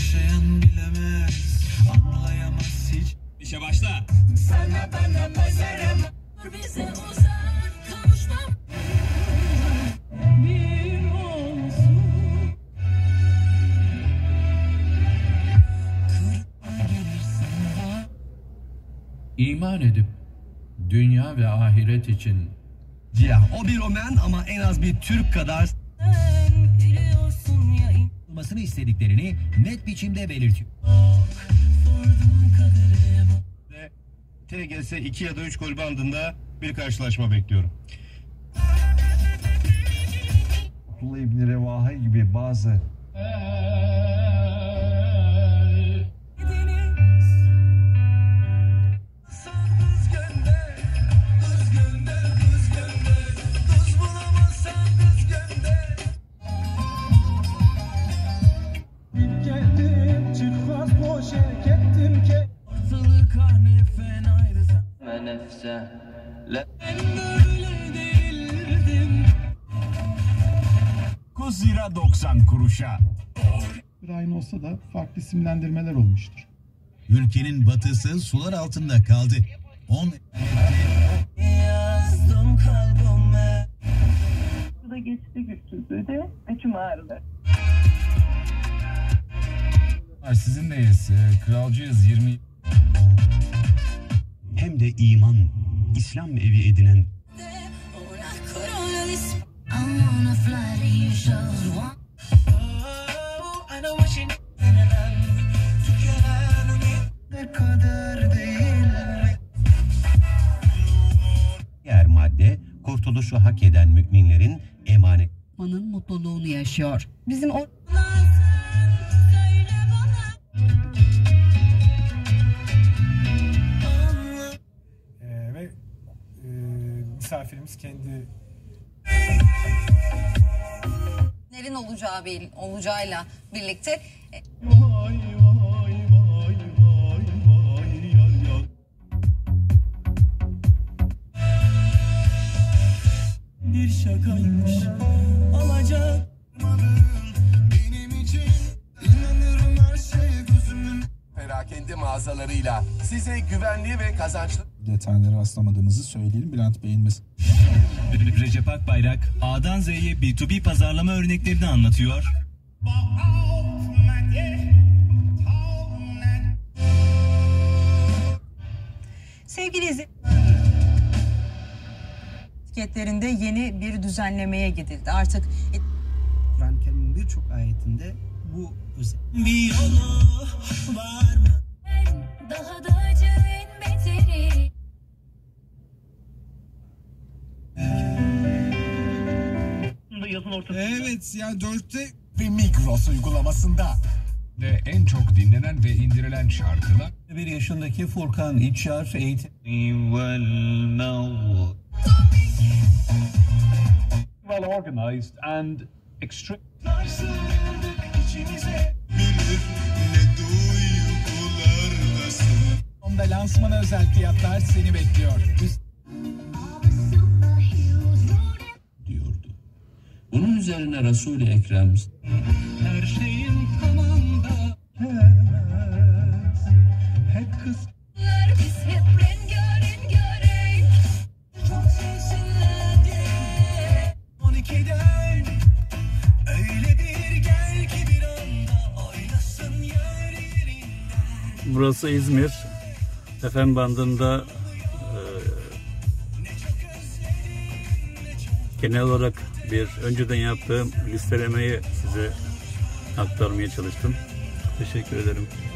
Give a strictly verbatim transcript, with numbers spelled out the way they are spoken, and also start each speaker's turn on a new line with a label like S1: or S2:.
S1: yaşayan bilemez, anlayamaz hiç.
S2: İşe başla.
S1: Sana bana mezarım. Bize uzak kavuşmam. Bir olsun.
S3: İman edip dünya ve ahiret için.
S4: Ya o bir Roman ama en az bir Türk kadar olmasını istediklerini net biçimde belirtiyor.
S5: Ve T G S iki ya da üç gol bandında bir karşılaşma bekliyorum.
S6: Abdullah İbni Revaha gibi bazı
S7: dokuz lira doksan kuruşa.
S8: Aynı olsa da farklı isimlendirmeler olmuştur.
S9: Ülkenin batısı sular altında kaldı. on
S1: Yazdım kalbime.
S10: Bu da geçti güçsüzlüğü ve tüm ağrılar.
S7: Sizinleyiz. Kralcıyız yirmi.
S5: Hem de iman, İslam evi edinen. Diğer madde, kurtuluşu hak eden müminlerin emanet.
S11: Manın mutluluğunu yaşıyor. Bizim o
S8: Ee, ve e, misafirimiz kendi
S11: nerin olacağı bir, olacağıyla birlikte
S7: Vay vay vay vay vay vay.
S1: Bir şakaymış alacak benim için, inanırım her şeye gözümün.
S2: Perakende mağazalarıyla size güvenli ve kazançlı.
S8: detaylara rastlamadığımızı söyleyelim. Bülent Bey'in mesela.
S2: Recep Akbayrak A'dan Z'ye B iki B pazarlama örneklerini anlatıyor.
S11: sevgili izleyiciler, etiketlerinde yeni bir düzenlemeye gidildi. Artık
S4: Kur'an-ı Kerim'in birçok ayetinde bu özel.
S1: Bir yolu var mı? Daha da acı en beteri.
S8: Evet ya dörtte
S7: Ve Migros uygulamasında. De en çok dinlenen ve indirilen şarkılar.
S4: Bir yaşındaki Furkan İçar eğitim.
S7: Well organized and extreme.
S8: onda lansmana özel fiyatlar seni bekliyor.
S3: diyordu. Bunun üzerine Resul-i Ekrem
S1: Her şeyin tamamda hep kız. Biz hep rengarenk renk. Çok sevsinler on ikiden öyle bir gel ki bir anda oynasın yer yerinden.
S12: Burası İzmir. F M bandında e, genel olarak bir önceden yaptığım listelemeyi size aktarmaya çalıştım. Teşekkür ederim.